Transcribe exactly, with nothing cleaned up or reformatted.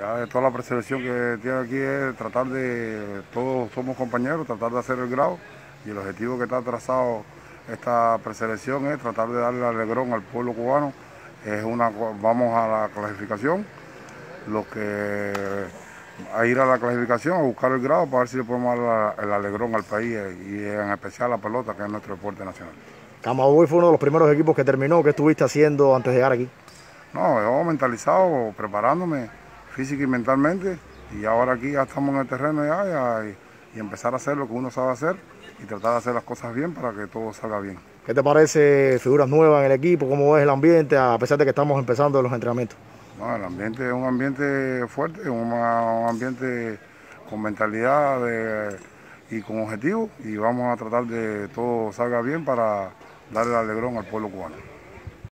Ya de toda la preselección que tiene aquí es tratar de, todos somos compañeros, tratar de hacer el grado, y el objetivo que está trazado esta preselección es tratar de darle el alegrón al pueblo cubano. Es una, vamos a la clasificación, los que a ir a la clasificación, a buscar el grado para ver si le podemos dar el alegrón al país y en especial a la pelota, que es nuestro deporte nacional. Camagüey fue uno de los primeros equipos que terminó. ¿Qué estuviste haciendo antes de llegar aquí? No, yo mentalizado, preparándome física y mentalmente, y ahora aquí ya estamos en el terreno ya, ya y, y empezar a hacer lo que uno sabe hacer y tratar de hacer las cosas bien para que todo salga bien. ¿Qué te parece figuras nuevas en el equipo? ¿Cómo ves el ambiente a pesar de que estamos empezando los entrenamientos? No, el ambiente es un ambiente fuerte, un, un ambiente con mentalidad de, y con objetivos, y vamos a tratar de que todo salga bien para darle el alegrón al pueblo cubano.